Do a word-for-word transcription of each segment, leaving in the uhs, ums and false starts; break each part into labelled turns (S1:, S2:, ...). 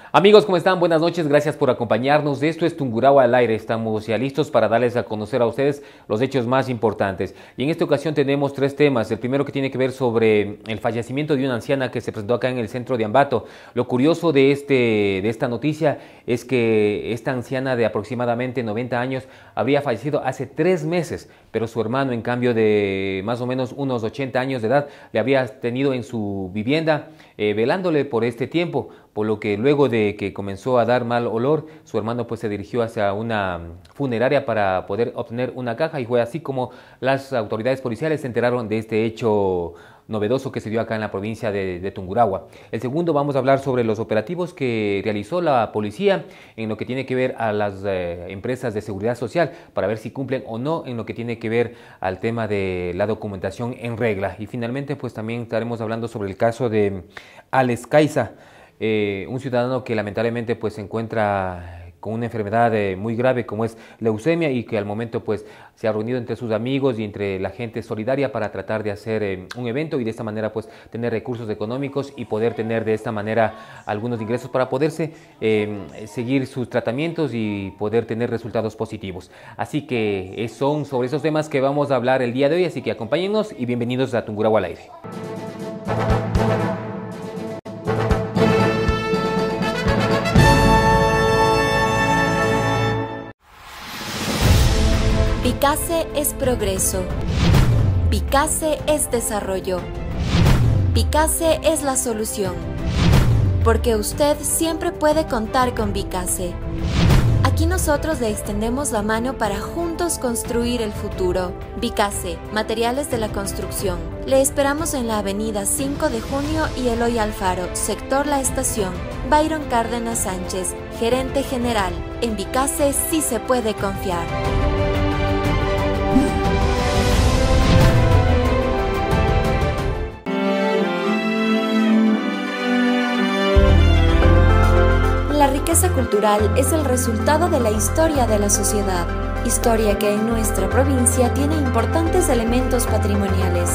S1: Amigos, ¿cómo están? Buenas noches, gracias por acompañarnos. Esto es Tungurahua al aire. Estamos ya listos para darles a conocer a ustedes los hechos más importantes. Y en esta ocasión tenemos tres temas. El primero que tiene que ver sobre el fallecimiento de una anciana que se presentó acá en el centro de Ambato. Lo curioso de, este, de esta noticia es que esta anciana de aproximadamente noventa años habría fallecido hace tres meses, pero su hermano, en cambio de más o menos unos ochenta años de edad, le habría tenido en su vivienda eh, velándole por este tiempo, por lo que luego de que comenzó a dar mal olor, su hermano pues se dirigió hacia una funeraria para poder obtener una caja, y fue así como las autoridades policiales se enteraron de este hecho novedoso que se dio acá en la provincia de, de Tungurahua. El segundo, vamos a hablar sobre los operativos que realizó la policía en lo que tiene que ver a las eh, empresas de seguridad social para ver si cumplen o no en lo que tiene que ver al tema de la documentación en regla. Y finalmente pues también estaremos hablando sobre el caso de Alex Caiza, eh, un ciudadano que lamentablemente pues se encuentra con una enfermedad eh, muy grave como es leucemia, y que al momento pues se ha reunido entre sus amigos y entre la gente solidaria para tratar de hacer eh, un evento y de esta manera pues tener recursos económicos y poder tener de esta manera algunos ingresos para poderse eh, seguir sus tratamientos y poder tener resultados positivos. Así que son sobre esos temas que vamos a hablar el día de hoy, así que acompáñennos y bienvenidos a Tungurahua al aire.
S2: Picase es progreso. Picase es desarrollo. Picase es la solución. Porque usted siempre puede contar con Picase. Aquí nosotros le extendemos la mano para juntos construir el futuro. Picase, materiales de la construcción. Le esperamos en la avenida cinco de junio y Eloy Alfaro, sector La Estación. Byron Cárdenas Sánchez, gerente general. En Picase sí se puede confiar. La riqueza cultural es el resultado de la historia de la sociedad, historia que en nuestra provincia tiene importantes elementos patrimoniales.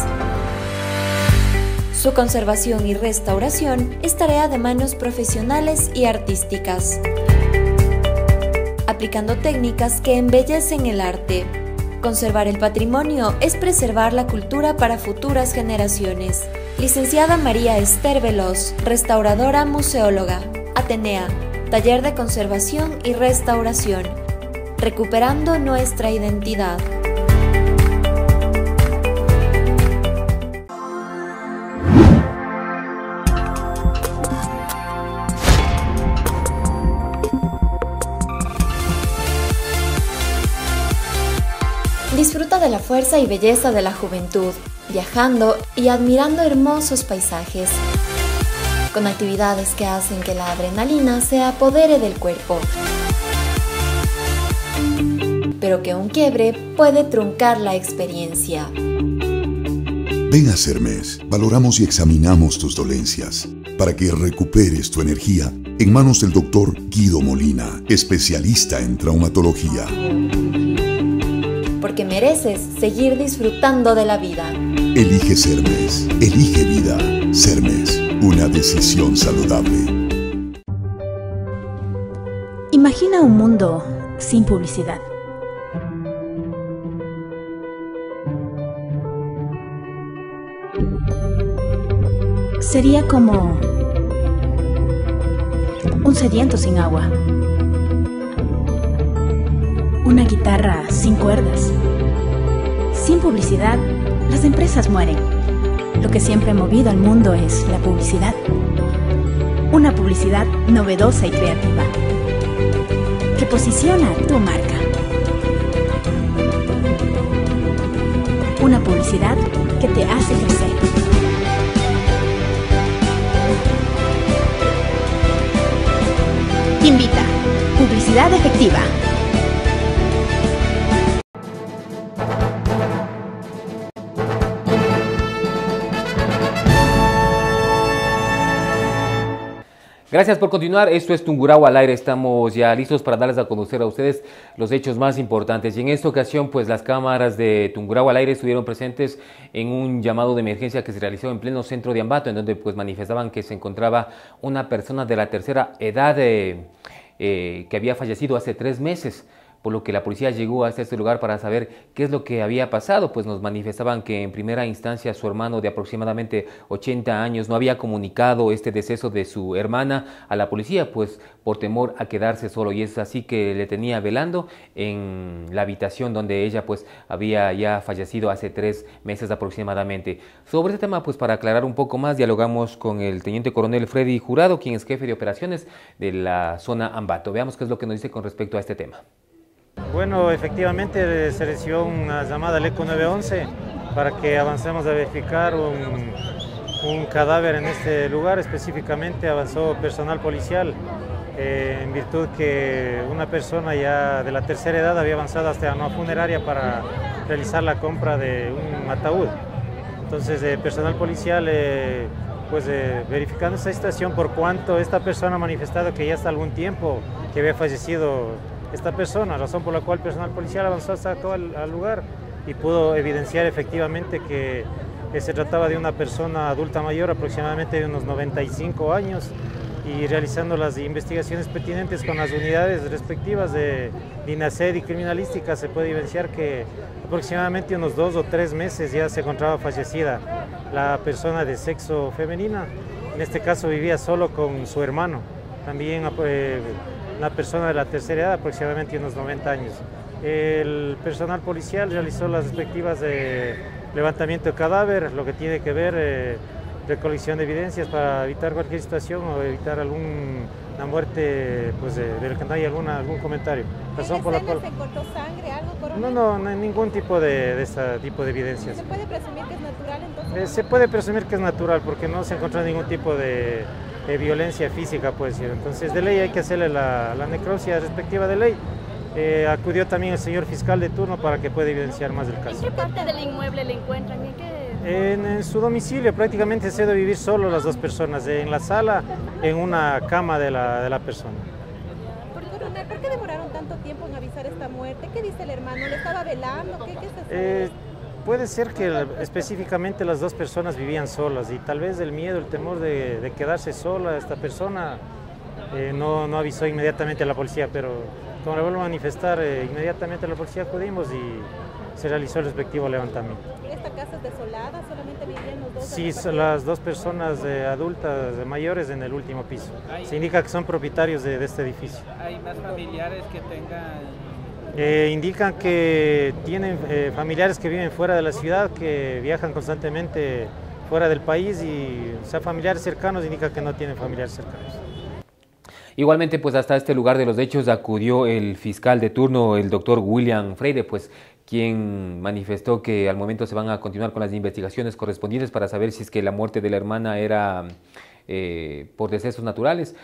S2: Su conservación y restauración es tarea de manos profesionales y artísticas, aplicando técnicas que embellecen el arte. Conservar el patrimonio es preservar la cultura para futuras generaciones. Licenciada María Esther Veloz, restauradora museóloga. Atenea, taller de conservación y restauración, recuperando nuestra identidad. Disfruta de la fuerza y belleza de la juventud, viajando y admirando hermosos paisajes, con actividades que hacen que la adrenalina se apodere del cuerpo, pero que un quiebre puede truncar la experiencia.
S3: Ven a Sermes, valoramos y examinamos tus dolencias para que recuperes tu energía en manos del doctor Guido Molina, especialista en traumatología.
S2: Porque mereces seguir disfrutando de la vida.
S3: Elige Sermes, elige vida. Sermes, una decisión saludable.
S4: Imagina un mundo sin publicidad. Sería como un sediento sin agua, una guitarra sin cuerdas. Sin publicidad, las empresas mueren. Lo que siempre ha movido al mundo es la publicidad. Una publicidad novedosa y creativa, que posiciona tu marca. Una publicidad que te hace crecer. Invita. Publicidad efectiva.
S1: Gracias por continuar. Esto es Tungurahua al aire. Estamos ya listos para darles a conocer a ustedes los hechos más importantes. Y en esta ocasión, pues las cámaras de Tungurahua al aire estuvieron presentes en un llamado de emergencia que se realizó en pleno centro de Ambato, en donde pues manifestaban que se encontraba una persona de la tercera edad eh, eh, que había fallecido hace tres meses. Por lo que la policía llegó hasta este lugar para saber qué es lo que había pasado, pues nos manifestaban que en primera instancia su hermano de aproximadamente ochenta años no había comunicado este deceso de su hermana a la policía, pues por temor a quedarse solo, y es así que le tenía velando en la habitación donde ella pues había ya fallecido hace tres meses aproximadamente. Sobre este tema, pues para aclarar un poco más, dialogamos con el teniente coronel Freddy Jurado, quien es jefe de operaciones de la zona Ambato. Veamos qué es lo que nos dice con respecto a este tema.
S5: Bueno, efectivamente se recibió una llamada al ECO nueve once para que avancemos a verificar un, un cadáver en este lugar. Específicamente avanzó personal policial eh, en virtud que una persona ya de la tercera edad había avanzado hasta una funeraria para realizar la compra de un ataúd. Entonces, eh, personal policial, eh, pues eh, verificando esta situación, por cuanto esta persona ha manifestado que ya hasta algún tiempo que había fallecido esta persona, razón por la cual el personal policial avanzó hasta todo al, al lugar y pudo evidenciar efectivamente que, que se trataba de una persona adulta mayor, aproximadamente de unos noventa y cinco años, y realizando las investigaciones pertinentes con las unidades respectivas de DINASED y criminalística se puede evidenciar que aproximadamente unos dos o tres meses ya se encontraba fallecida la persona de sexo femenina. En este caso vivía solo con su hermano, también eh, una persona de la tercera edad, aproximadamente unos noventa años. El personal policial realizó las respectivas eh, levantamiento de cadáver, lo que tiene que ver eh, recolección de evidencias para evitar cualquier situación o evitar alguna muerte, pues de, de que no haya alguna, algún comentario.
S6: Razón por la cual... ¿Se encontró sangre, algo, coronel?
S5: No, no, no hay ningún tipo de, de este tipo de evidencias.
S6: ¿Se puede presumir que es natural entonces?
S5: Eh, se puede presumir que es natural porque no se encontró ningún tipo de de violencia física, puede decir. Entonces, de ley hay que hacerle la, la necropsia respectiva de ley. Eh, acudió también el señor fiscal de turno para que pueda evidenciar más del caso.
S6: ¿En qué parte del inmueble le encuentran? ¿En qué?
S5: En, en su domicilio prácticamente se debe vivir solo las dos personas, en la sala, en una cama de la, de la persona.
S6: Coronel, ¿por qué demoraron tanto tiempo en avisar esta muerte? ¿Qué dice el hermano? ¿Le estaba velando? ¿Qué, qué se
S5: eh, Puede ser que específicamente las dos personas vivían solas y tal vez el miedo, el temor de, de quedarse sola, esta persona eh, no, no avisó inmediatamente a la policía, pero como le vuelvo a manifestar, eh, inmediatamente a la policía acudimos y se realizó el respectivo levantamiento.
S6: ¿Esta casa es desolada? ¿Solamente vivían los dos?
S5: Sí, son las dos personas eh, adultas eh, mayores en el último piso. Se indica que son propietarios de, de este edificio.
S7: ¿Hay más familiares que tengan...?
S5: Eh, indican que tienen eh, familiares que viven fuera de la ciudad, que viajan constantemente fuera del país y, o sea, familiares cercanos indican que no tienen familiares cercanos.
S1: Igualmente, pues hasta este lugar de los hechos acudió el fiscal de turno, el doctor William Freire, pues quien manifestó que al momento se van a continuar con las investigaciones correspondientes para saber si es que la muerte de la hermana era eh, por decesos naturales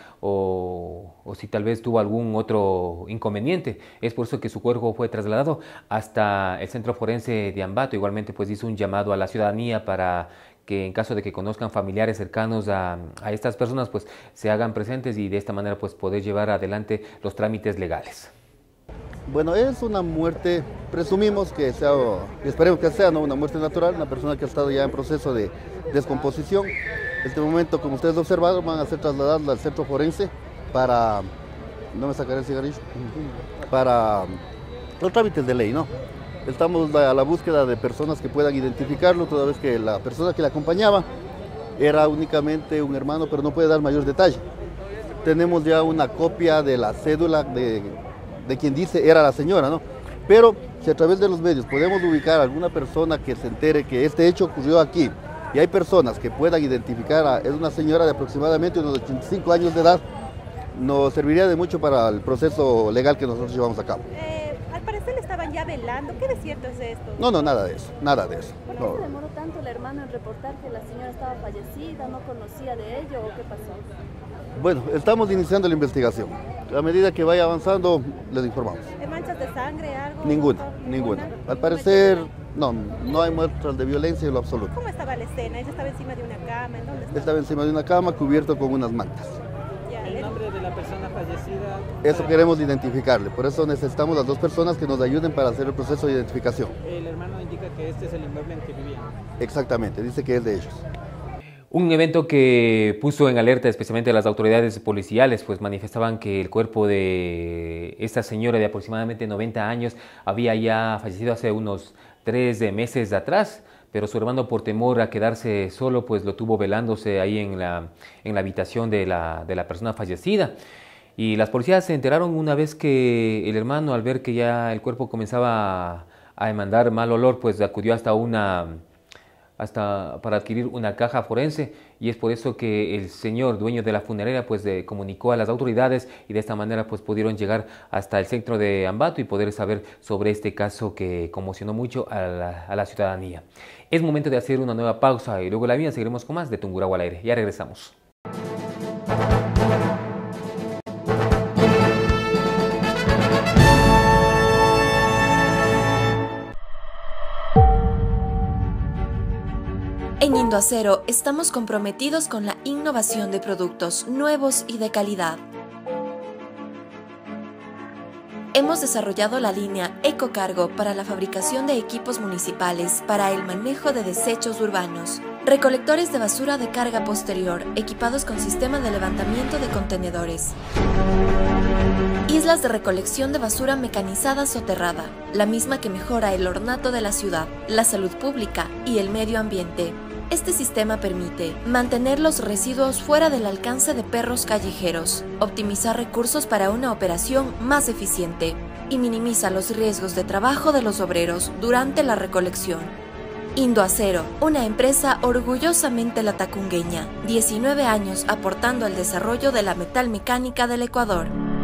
S1: o, o si tal vez tuvo algún otro inconveniente. Es por eso que su cuerpo fue trasladado hasta el Centro Forense de Ambato. Igualmente, pues hizo un llamado a la ciudadanía para que en caso de que conozcan familiares cercanos a, a estas personas, pues se hagan presentes y de esta manera pues poder llevar adelante los trámites legales.
S8: Bueno, es una muerte, presumimos que sea, esperemos que sea, ¿no?, una muerte natural, una persona que ha estado ya en proceso de descomposición. En este momento, como ustedes observaron, van a ser trasladados al centro forense para, no me sacaré el cigarrillo, para los trámites de ley, ¿no? Estamos a la búsqueda de personas que puedan identificarlo, toda vez que la persona que le acompañaba era únicamente un hermano, pero no puede dar mayor detalle. Tenemos ya una copia de la cédula de, de quien dice era la señora, ¿no? Pero si a través de los medios podemos ubicar a alguna persona que se entere que este hecho ocurrió aquí y hay personas que puedan identificar a es una señora de aproximadamente unos ochenta y cinco años de edad, nos serviría de mucho para el proceso legal que nosotros llevamos a cabo.
S6: Eh, al parecer le estaban ya velando. ¿Qué de cierto es esto?
S8: No, no, nada de eso, nada de eso.
S9: ¿Por qué
S8: No.
S9: se demoró tanto el hermano en reportar que la señora estaba fallecida, no conocía de ello o qué pasó?
S8: Bueno, estamos iniciando la investigación. A medida que vaya avanzando, les informamos.
S6: ¿Hay manchas de sangre, algo?
S8: Ninguna,
S6: ¿Ninguna?
S8: ninguna. Al parecer, no, no hay muestras de violencia en lo absoluto.
S6: ¿Cómo estaba la escena? ¿Ella estaba encima de una cama? ¿En dónde estaba?
S8: Estaba encima de una cama cubierto con unas mantas.
S6: Ya.
S7: la persona fallecida?
S8: Eso
S7: para...
S8: queremos identificarle, por eso necesitamos las dos personas que nos ayuden para hacer el proceso de identificación.
S7: El hermano indica que este es el inmueble en que vivían.
S8: Exactamente, dice que es de ellos.
S1: Un evento que puso en alerta especialmente a las autoridades policiales, pues manifestaban que el cuerpo de esta señora de aproximadamente noventa años había ya fallecido hace unos tres meses atrás, pero su hermano, por temor a quedarse solo, pues lo tuvo velándose ahí en la, en la habitación de la, de la persona fallecida. Y las policías se enteraron una vez que el hermano, al ver que ya el cuerpo comenzaba a, a emanar mal olor, pues acudió hasta una... hasta para adquirir una caja forense, y es por eso que el señor dueño de la funeraria pues de, comunicó a las autoridades, y de esta manera pues pudieron llegar hasta el centro de Ambato y poder saber sobre este caso que conmocionó mucho a la, a la ciudadanía. Es momento de hacer una nueva pausa y luego la vida seguiremos con más de Tungurahua al aire. Ya regresamos.
S2: En Indoacero estamos comprometidos con la innovación de productos nuevos y de calidad. Hemos desarrollado la línea EcoCargo para la fabricación de equipos municipales para el manejo de desechos urbanos, recolectores de basura de carga posterior equipados con sistema de levantamiento de contenedores, islas de recolección de basura mecanizada soterrada, la misma que mejora el ornato de la ciudad, la salud pública y el medio ambiente. Este sistema permite mantener los residuos fuera del alcance de perros callejeros, optimizar recursos para una operación más eficiente y minimiza los riesgos de trabajo de los obreros durante la recolección. Indoacero, una empresa orgullosamente latacungueña, diecinueve años aportando al desarrollo de la metalmecánica del Ecuador.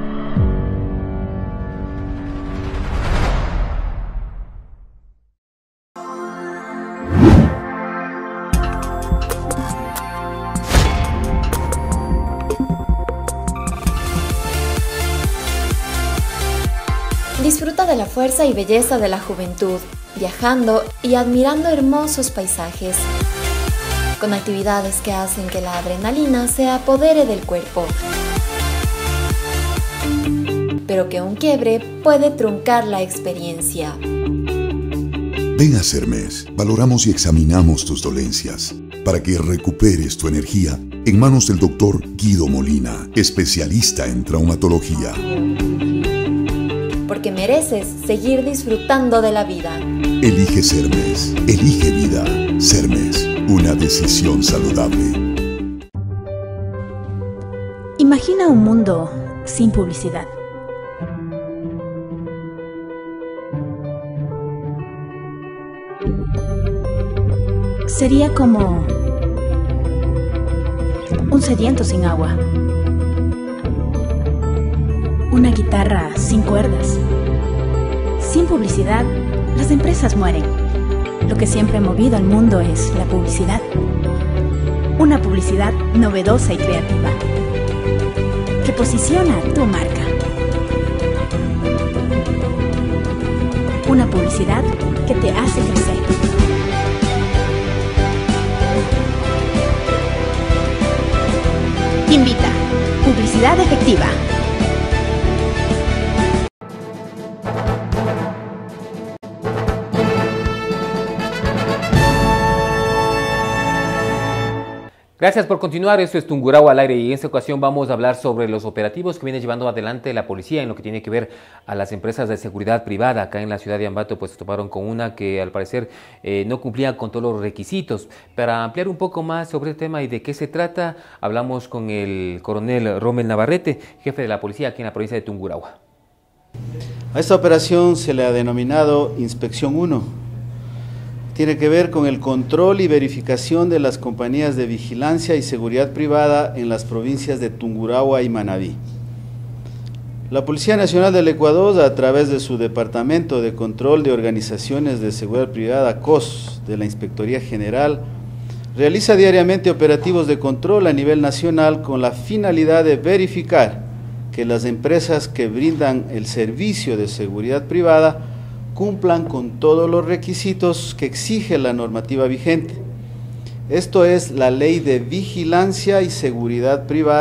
S2: Disfruta de la fuerza y belleza de la juventud, viajando y admirando hermosos paisajes, con actividades que hacen que la adrenalina se apodere del cuerpo, pero que un quiebre puede truncar la experiencia.
S3: Ven a Sermes, valoramos y examinamos tus dolencias para que recuperes tu energía en manos del doctor Guido Molina, especialista en traumatología.
S2: Porque mereces seguir disfrutando de la vida.
S3: Elige Sermes, elige vida. Sermes, una decisión saludable.
S4: Imagina un mundo sin publicidad. Sería como un sediento sin agua. Una guitarra sin cuerdas. Sin publicidad, las empresas mueren. Lo que siempre ha movido al mundo es la publicidad. Una publicidad novedosa y creativa, que posiciona tu marca. Una publicidad que te hace crecer. Invita. Publicidad efectiva.
S1: Gracias por continuar, esto es Tungurahua al aire y en esta ocasión vamos a hablar sobre los operativos que viene llevando adelante la policía en lo que tiene que ver a las empresas de seguridad privada. Acá en la ciudad de Ambato pues se toparon con una que al parecer eh, no cumplía con todos los requisitos. Para ampliar un poco más sobre el tema y de qué se trata, hablamos con el coronel Rommel Navarrete, jefe de la policía aquí en la provincia de Tungurahua.
S10: A esta operación se le ha denominado Inspección uno. Tiene que ver con el control y verificación de las compañías de vigilancia y seguridad privada en las provincias de Tungurahua y Manabí. La Policía Nacional del Ecuador, a través de su Departamento de Control de Organizaciones de Seguridad Privada, C O S, de la Inspectoría General, realiza diariamente operativos de control a nivel nacional con la finalidad de verificar que las empresas que brindan el servicio de seguridad privada cumplan con todos los requisitos que exige la normativa vigente. Esto es la Ley de Vigilancia y Seguridad Privada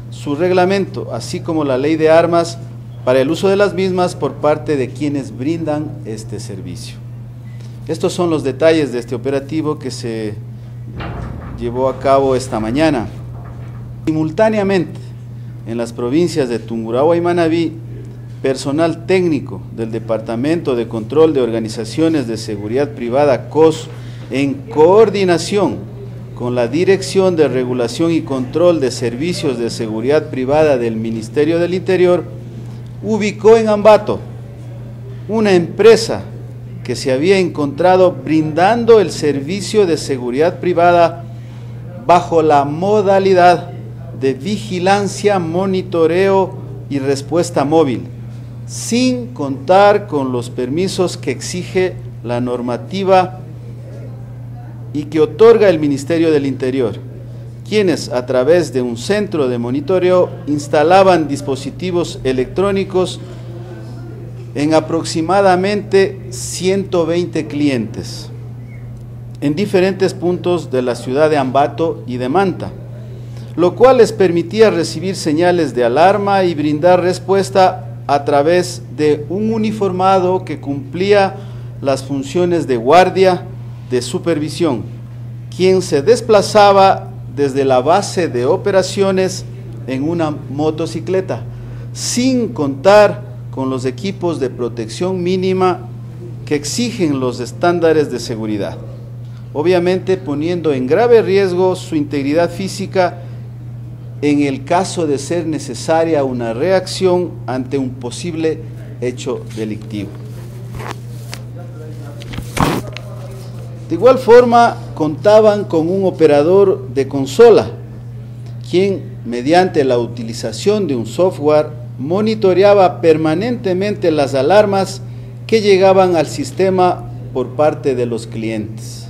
S10: su reglamento, así como la ley de armas para el uso de las mismas por parte de quienes brindan este servicio. Estos son los detalles de este operativo que se llevó a cabo esta mañana. Simultáneamente, en las provincias de Tungurahua y Manabí, personal técnico del Departamento de Control de Organizaciones de Seguridad Privada, C O S, en coordinación con la Dirección de Regulación y Control de Servicios de Seguridad Privada del Ministerio del Interior, ubicó en Ambato una empresa que se había encontrado brindando el servicio de seguridad privada bajo la modalidad de vigilancia, monitoreo y respuesta móvil, sin contar con los permisos que exige la normativa y que otorga el Ministerio del Interior, quienes a través de un centro de monitoreo instalaban dispositivos electrónicos en aproximadamente ciento veinte clientes en diferentes puntos de la ciudad de Ambato y de Manta, lo cual les permitía recibir señales de alarma y brindar respuesta a través de un uniformado que cumplía las funciones de guardia, de supervisión, quien se desplazaba desde la base de operaciones en una motocicleta, sin contar con los equipos de protección mínima que exigen los estándares de seguridad, obviamente poniendo en grave riesgo su integridad física en el caso de ser necesaria una reacción ante un posible hecho delictivo. De igual forma, contaban con un operador de consola, quien, mediante la utilización de un software, monitoreaba permanentemente las alarmas que llegaban al sistema por parte de los clientes.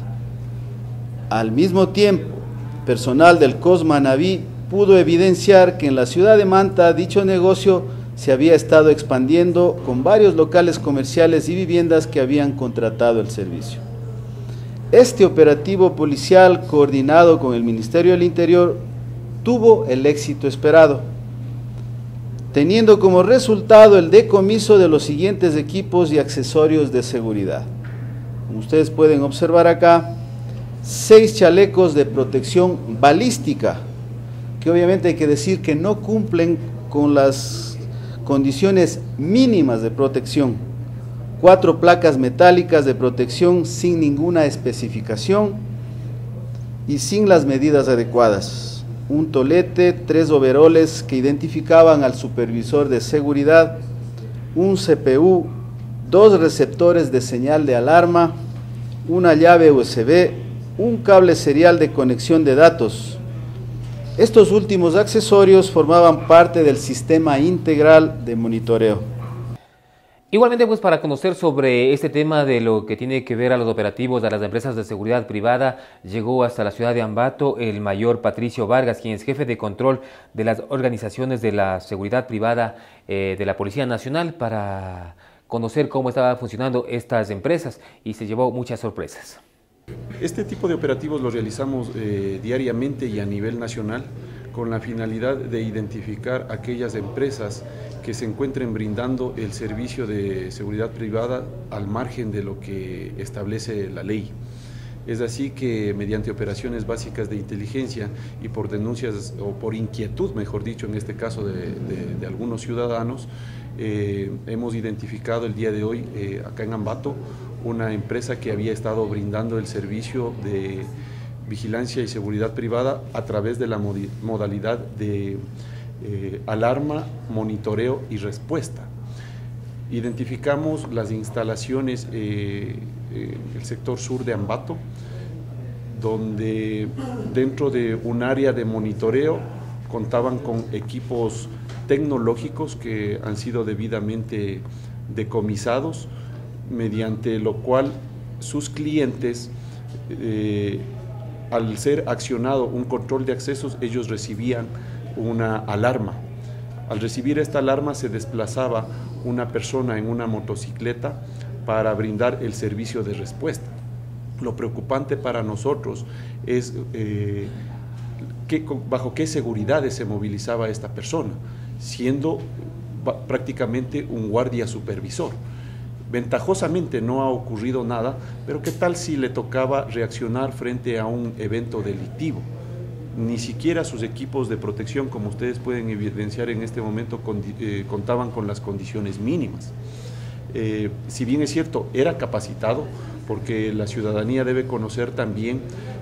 S10: Al mismo tiempo, personal del C O S Manabí pudo evidenciar que en la ciudad de Manta dicho negocio se había estado expandiendo con varios locales comerciales y viviendas que habían contratado el servicio. Este operativo policial coordinado con el Ministerio del Interior tuvo el éxito esperado, teniendo como resultado el decomiso de los siguientes equipos y accesorios de seguridad. Como ustedes pueden observar acá, seis chalecos de protección balística, que obviamente hay que decir que no cumplen con las condiciones mínimas de protección. Cuatro placas metálicas de protección sin ninguna especificación y sin las medidas adecuadas. Un tolete, tres overoles que identificaban al supervisor de seguridad, un C P U, dos receptores de señal de alarma, una llave U S B, un cable serial de conexión de datos. Estos últimos accesorios formaban parte del sistema integral de monitoreo.
S1: Igualmente, pues para conocer sobre este tema de lo que tiene que ver a los operativos de las empresas de seguridad privada, llegó hasta la ciudad de Ambato el mayor Patricio Vargas, quien es jefe de control de las organizaciones de la seguridad privada eh, de la Policía Nacional, para conocer cómo estaban funcionando estas empresas, y se llevó muchas sorpresas.
S11: Este tipo de operativos los realizamos eh, diariamente y a nivel nacional, con la finalidad de identificar aquellas empresas que se encuentren brindando el servicio de seguridad privada al margen de lo que establece la ley. Es así que mediante operaciones básicas de inteligencia y por denuncias o por inquietud, mejor dicho, en este caso de, de, de algunos ciudadanos, eh, hemos identificado el día de hoy eh, acá en Ambato una empresa que había estado brindando el servicio de vigilancia y seguridad privada a través de la modalidad de eh, alarma, monitoreo y respuesta. Identificamos las instalaciones eh, en el sector sur de Ambato, donde dentro de un área de monitoreo contaban con equipos tecnológicos que han sido debidamente decomisados, mediante lo cual sus clientes, eh, al ser accionado un control de accesos, ellos recibían una alarma. Al recibir esta alarma se desplazaba una persona en una motocicleta para brindar el servicio de respuesta. Lo preocupante para nosotros es eh, qué, bajo qué seguridades se movilizaba esta persona, siendo prácticamente un guardia supervisor. Ventajosamente no ha ocurrido nada, pero ¿qué tal si le tocaba reaccionar frente a un evento delictivo? Ni siquiera sus equipos de protección, como ustedes pueden evidenciar en este momento, con, eh, contaban con las condiciones mínimas. Eh, si bien es cierto, era capacitado, porque la ciudadanía debe conocer también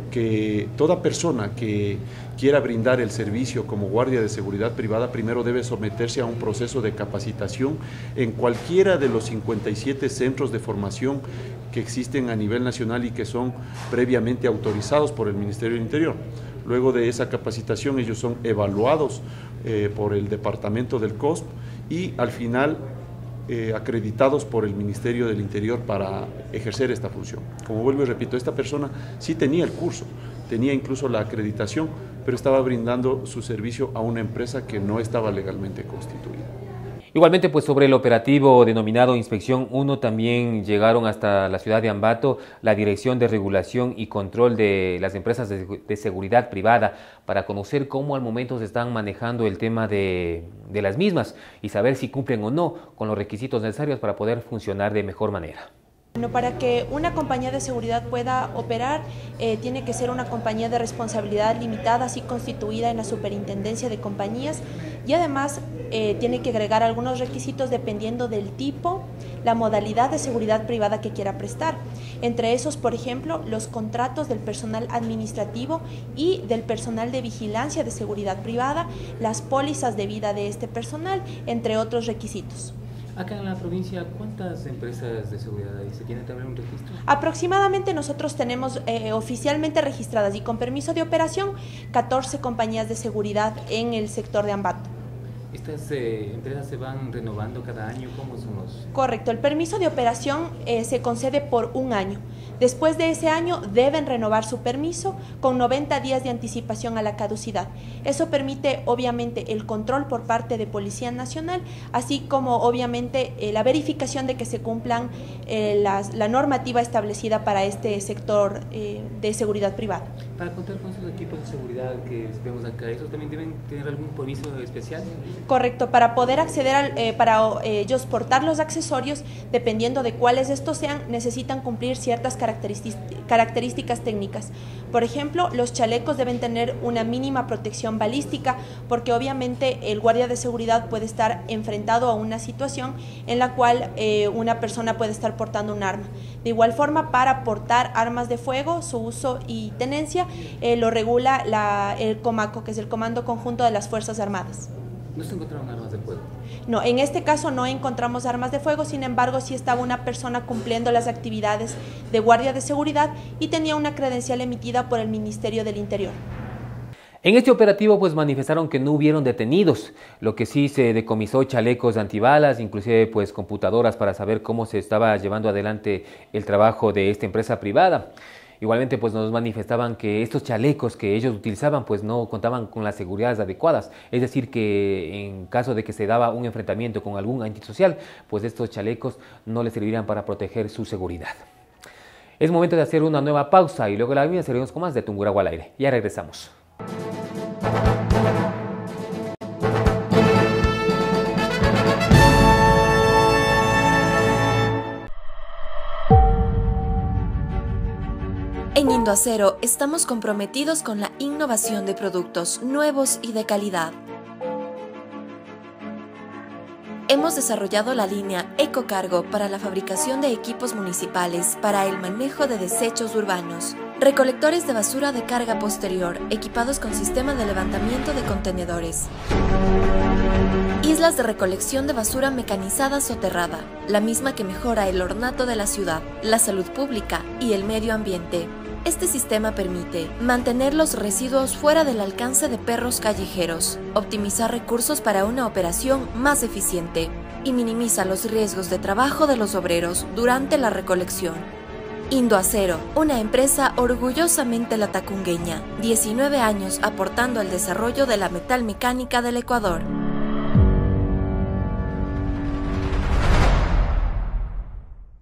S11: que toda persona que quiera brindar el servicio como guardia de seguridad privada primero debe someterse a un proceso de capacitación en cualquiera de los cincuenta y siete centros de formación que existen a nivel nacional y que son previamente autorizados por el Ministerio del Interior. Luego de esa capacitación ellos son evaluados eh, por el Departamento del C O S P y al final Eh, acreditados por el Ministerio del Interior para ejercer esta función. Como vuelvo y repito, esta persona sí tenía el curso, tenía incluso la acreditación, pero estaba brindando su servicio a una empresa que no estaba legalmente constituida.
S1: Igualmente, pues sobre el operativo denominado Inspección uno también llegaron hasta la ciudad de Ambato la Dirección de Regulación y Control de las Empresas de, de Seguridad Privada para conocer cómo al momento se están manejando el tema de, de las mismas y saber si cumplen o no con los requisitos necesarios para poder funcionar de mejor manera.
S12: Bueno, para que una compañía de seguridad pueda operar, eh, tiene que ser una compañía de responsabilidad limitada, así constituida en la Superintendencia de Compañías, y además eh, tiene que agregar algunos requisitos dependiendo del tipo, la modalidad de seguridad privada que quiera prestar. Entre esos, por ejemplo, los contratos del personal administrativo y del personal de vigilancia de seguridad privada, las pólizas de vida de este personal, entre otros requisitos.
S1: Acá en la provincia, ¿cuántas empresas de seguridad hay? ¿Se tiene también un registro?
S12: Aproximadamente nosotros tenemos eh, oficialmente registradas y con permiso de operación catorce compañías de seguridad en el sector de Ambato.
S1: ¿Estas eh, empresas se van renovando cada año? ¿Cómo son los...?
S12: Correcto, el permiso de operación eh, se concede por un año. Después de ese año deben renovar su permiso con noventa días de anticipación a la caducidad. Eso permite obviamente el control por parte de Policía Nacional, así como obviamente eh, la verificación de que se cumplan eh, las, la normativa establecida para este sector eh, de seguridad privada.
S1: Para contar con esos equipos de seguridad que vemos acá, ¿esos también deben tener algún permiso especial?
S12: Correcto, para poder acceder, al, eh, para eh, ellos portar los accesorios, dependiendo de cuáles estos sean, necesitan cumplir ciertas características técnicas. Por ejemplo, los chalecos deben tener una mínima protección balística, porque obviamente el guardia de seguridad puede estar enfrentado a una situación en la cual eh, una persona puede estar portando un arma. De igual forma, para portar armas de fuego, su uso y tenencia eh, lo regula la, el COMACO, que es el Comando Conjunto de las Fuerzas Armadas.
S1: ¿No se encontraron armas de fuego?
S12: No, en este caso no encontramos armas de fuego, sin embargo sí estaba una persona cumpliendo las actividades de guardia de seguridad y tenía una credencial emitida por el Ministerio del Interior.
S1: En este operativo pues manifestaron que no hubieron detenidos, lo que sí se decomisó chalecos antibalas, inclusive pues computadoras para saber cómo se estaba llevando adelante el trabajo de esta empresa privada. Igualmente pues nos manifestaban que estos chalecos que ellos utilizaban pues no contaban con las seguridades adecuadas, es decir que en caso de que se daba un enfrentamiento con algún antisocial, pues estos chalecos no les servirían para proteger su seguridad. Es momento de hacer una nueva pausa y luego de la misma seguimos con más de Tungurahua al aire. Ya regresamos.
S2: En Indoacero estamos comprometidos con la innovación de productos nuevos y de calidad. Hemos desarrollado la línea EcoCargo para la fabricación de equipos municipales para el manejo de desechos urbanos, recolectores de basura de carga posterior equipados con sistema de levantamiento de contenedores, islas de recolección de basura mecanizada soterrada, la misma que mejora el ornato de la ciudad, la salud pública y el medio ambiente. Este sistema permite mantener los residuos fuera del alcance de perros callejeros, optimizar recursos para una operación más eficiente y minimiza los riesgos de trabajo de los obreros durante la recolección. Indoacero, una empresa orgullosamente latacungueña, diecinueve años aportando al desarrollo de la metalmecánica del Ecuador.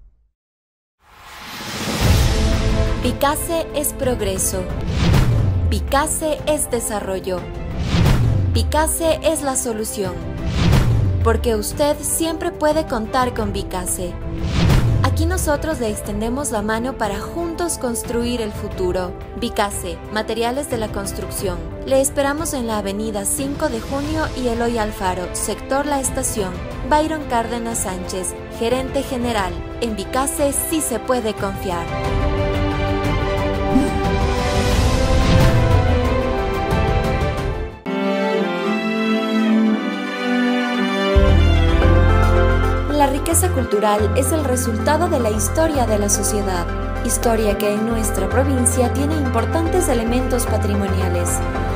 S2: Picase es progreso. Bicase es desarrollo. Bicase es la solución. Porque usted siempre puede contar con Bicase. Aquí nosotros le extendemos la mano para juntos construir el futuro. Bicase, materiales de la construcción. Le esperamos en la avenida cinco de junio y Eloy Alfaro, sector La Estación. Byron Cárdenas Sánchez, gerente general. En Bicase sí se puede confiar. La riqueza cultural es el resultado de la historia de la sociedad, historia que en nuestra provincia tiene importantes elementos patrimoniales.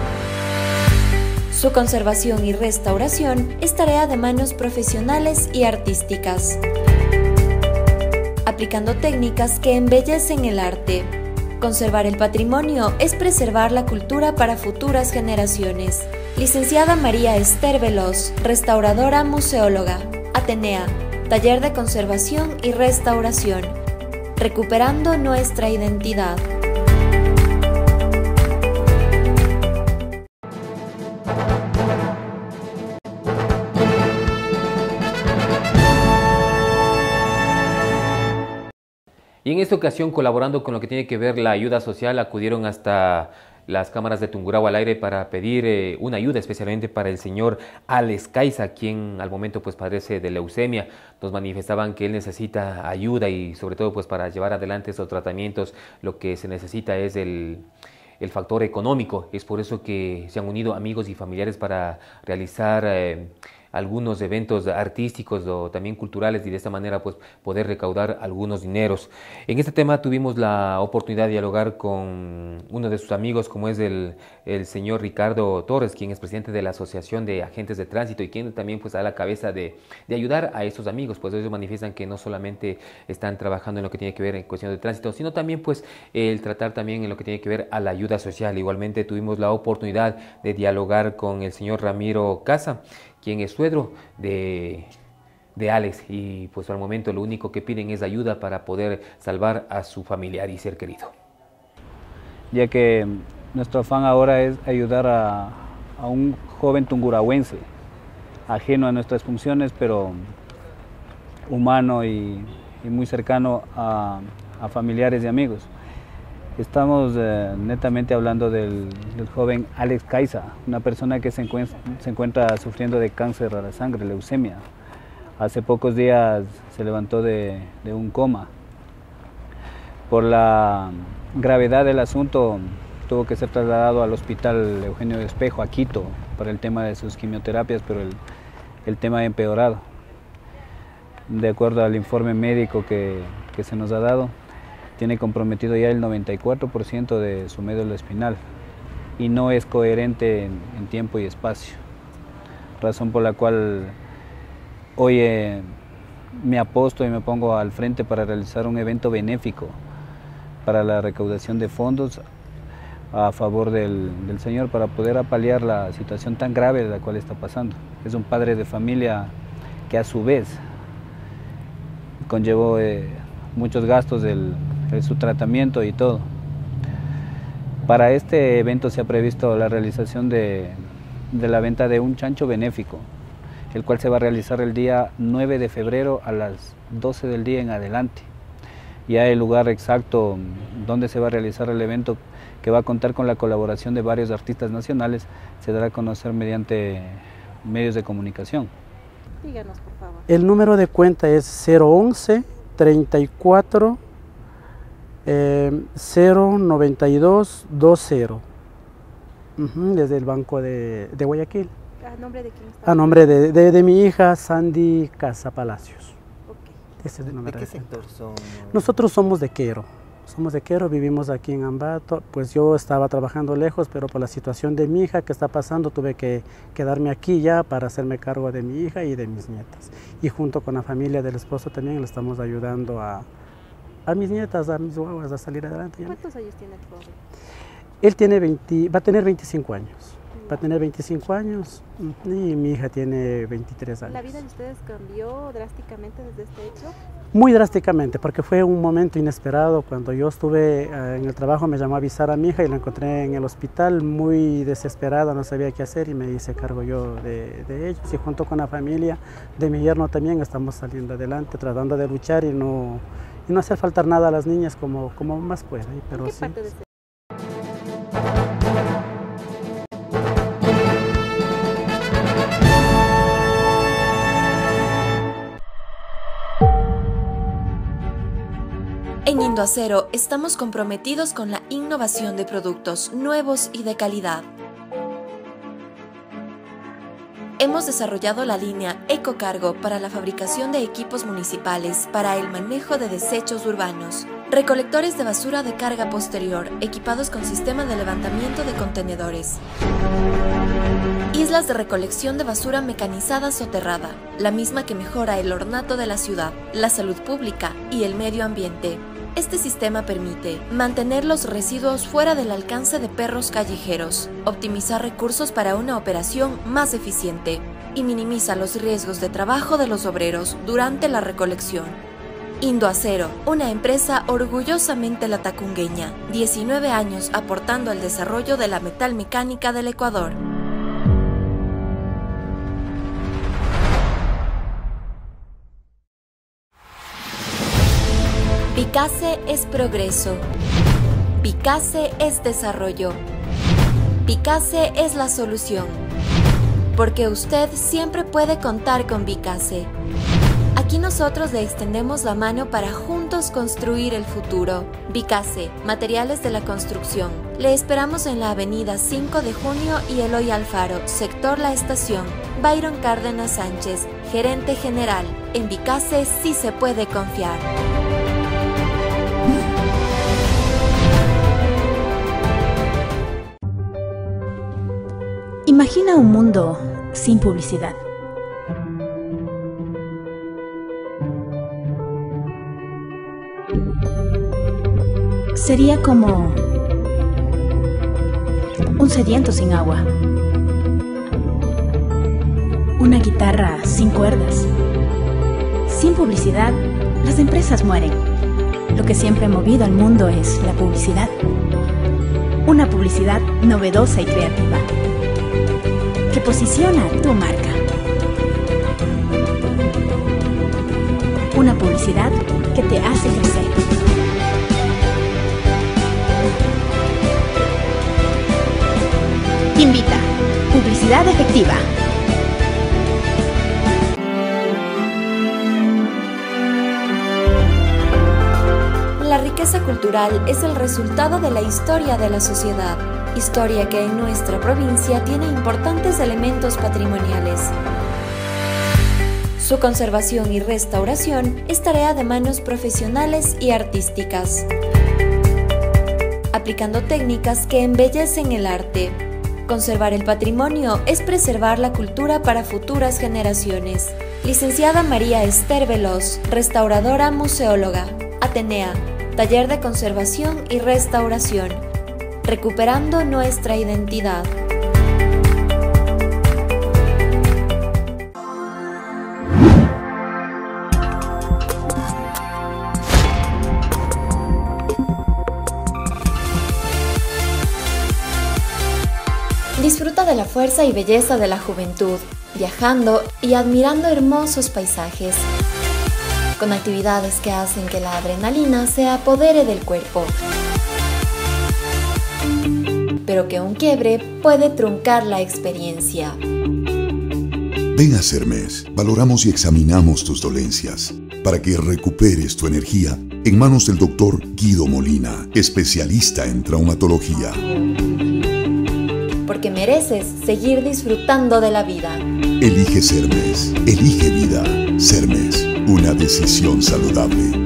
S2: Su conservación y restauración es tarea de manos profesionales y artísticas, aplicando técnicas que embellecen el arte. Conservar el patrimonio es preservar la cultura para futuras generaciones. Licenciada María Esther Veloz, restauradora museóloga, Atenea, Taller de Conservación y Restauración, recuperando nuestra identidad.
S1: Y en esta ocasión, colaborando con lo que tiene que ver la ayuda social, acudieron hasta las cámaras de Tungurahua al aire para pedir eh, una ayuda especialmente para el señor Alex Caiza, quien al momento pues padece de leucemia. Nos manifestaban que él necesita ayuda y sobre todo pues para llevar adelante esos tratamientos lo que se necesita es el, el factor económico. Es por eso que se han unido amigos y familiares para realizar eh, algunos eventos artísticos o también culturales y de esta manera pues poder recaudar algunos dineros. En este tema tuvimos la oportunidad de dialogar con uno de sus amigos, como es el, el señor Ricardo Torres, quien es presidente de la Asociación de Agentes de Tránsito y quien también pues a la cabeza de, de ayudar a estos amigos, pues ellos manifiestan que no solamente están trabajando en lo que tiene que ver en cuestión de tránsito, sino también pues el tratar también en lo que tiene que ver a la ayuda social. Igualmente tuvimos la oportunidad de dialogar con el señor Ramiro Casa, quien es suegro de, de Alex y pues al momento lo único que piden es ayuda para poder salvar a su familiar y ser querido.
S13: Ya que nuestro afán ahora es ayudar a, a un joven tungurahuense, ajeno a nuestras funciones, pero humano y, y muy cercano a, a familiares y amigos. Estamos eh, netamente hablando del, del joven Alex Caiza, una persona que se encuentra, se encuentra sufriendo de cáncer a la sangre, leucemia. Hace pocos días se levantó de, de un coma. Por la gravedad del asunto, tuvo que ser trasladado al hospital Eugenio Espejo, a Quito, para el tema de sus quimioterapias, pero el, el tema ha empeorado. De acuerdo al informe médico que, que se nos ha dado, tiene comprometido ya el noventa y cuatro por ciento de su médula espinal y no es coherente en, en tiempo y espacio, razón por la cual hoy eh, me aposto y me pongo al frente para realizar un evento benéfico para la recaudación de fondos a favor del, del señor para poder paliar la situación tan grave de la cual está pasando. Es un padre de familia que a su vez conllevó eh, muchos gastos del de su tratamiento y todo. Para este evento se ha previsto la realización de, de la venta de un chancho benéfico, el cual se va a realizar el día nueve de febrero a las doce del día en adelante. Ya el lugar exacto donde se va a realizar el evento, que va a contar con la colaboración de varios artistas nacionales, se dará a conocer mediante medios de comunicación.
S6: Díganos, por favor.
S14: El número de cuenta es cero once, treinta y cuatro, Eh, cero noventa y dos veinte, uh-huh, desde el Banco de, de Guayaquil.
S6: ¿A nombre de quién está?
S14: A nombre de, de, de mi hija Sandy Casa Palacios.
S6: Okay.
S14: Ese es el
S15: ¿De, ¿De qué sector son?
S14: Nosotros somos de Quero, somos de Quero, vivimos aquí en Ambato. Pues yo estaba trabajando lejos, pero por la situación de mi hija que está pasando tuve que quedarme aquí ya para hacerme cargo de mi hija y de mis nietas. Y junto con la familia del esposo también le estamos ayudando a a mis nietas, a mis guaguas a salir adelante.
S6: ¿Cuántos años tiene el joven?
S14: Él tiene veinte, va a tener veinticinco años. va a tener veinticinco años y mi hija tiene veintitrés años.
S6: ¿La vida de ustedes cambió drásticamente desde este hecho?
S14: Muy drásticamente, porque fue un momento inesperado. Cuando yo estuve en el trabajo me llamó a avisar a mi hija y la encontré en el hospital muy desesperada, no sabía qué hacer y me hice cargo yo de, de ellos. Y junto con la familia de mi yerno también estamos saliendo adelante, tratando de luchar y no, y no hacer faltar nada a las niñas como, como más pueda. Pero
S6: ¿En qué
S14: sí.
S6: parte de este?
S2: En Indoacero estamos comprometidos con la innovación de productos nuevos y de calidad. Hemos desarrollado la línea EcoCargo para la fabricación de equipos municipales para el manejo de desechos urbanos, recolectores de basura de carga posterior equipados con sistema de levantamiento de contenedores, islas de recolección de basura mecanizada soterrada, la misma que mejora el ornato de la ciudad, la salud pública y el medio ambiente. Este sistema permite mantener los residuos fuera del alcance de perros callejeros, optimizar recursos para una operación más eficiente y minimiza los riesgos de trabajo de los obreros durante la recolección. Indoacero, una empresa orgullosamente latacungueña, diecinueve años aportando al desarrollo de la metalmecánica del Ecuador. Picase es progreso. Picase es desarrollo. Picase es la solución. Porque usted siempre puede contar con Picase. Aquí nosotros le extendemos la mano para juntos construir el futuro. Picase, materiales de la construcción. Le esperamos en la avenida cinco de junio y Eloy Alfaro, sector La Estación. Byron Cárdenas Sánchez, gerente general. En Picase sí se puede confiar.
S4: Imagina un mundo sin publicidad. Sería como un sediento sin agua, una guitarra sin cuerdas. Sin publicidad, las empresas mueren. Lo que siempre ha movido al mundo es la publicidad. Una publicidad novedosa y creativa, que posiciona tu marca. Una publicidad que te hace crecer. Invita. Publicidad efectiva.
S2: La riqueza cultural es el resultado de la historia de la sociedad. Historia que en nuestra provincia tiene importantes elementos patrimoniales. Su conservación y restauración es tarea de manos profesionales y artísticas, aplicando técnicas que embellecen el arte. Conservar el patrimonio es preservar la cultura para futuras generaciones. Licenciada María Esther Veloz, restauradora museóloga. Atenea, taller de conservación y restauración. Recuperando nuestra identidad. Disfruta de la fuerza y belleza de la juventud, viajando y admirando hermosos paisajes, con actividades que hacen que la adrenalina se apodere del cuerpo, pero que un quiebre puede truncar la experiencia.
S3: Ven a Sermes, valoramos y examinamos tus dolencias para que recuperes tu energía en manos del doctor Guido Molina, especialista en traumatología.
S2: Porque mereces seguir disfrutando de la vida.
S3: Elige Sermes, elige vida. Sermes, una decisión saludable.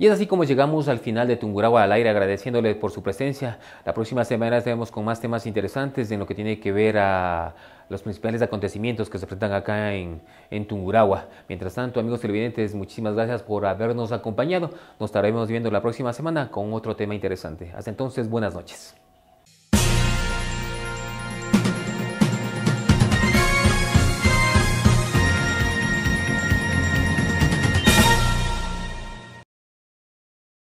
S1: Y es así como llegamos al final de Tungurahua al aire, agradeciéndoles por su presencia. La próxima semana estaremos con más temas interesantes en lo que tiene que ver a los principales acontecimientos que se presentan acá en, en Tungurahua. Mientras tanto, amigos televidentes, muchísimas gracias por habernos acompañado. Nos estaremos viendo la próxima semana con otro tema interesante. Hasta entonces, buenas noches.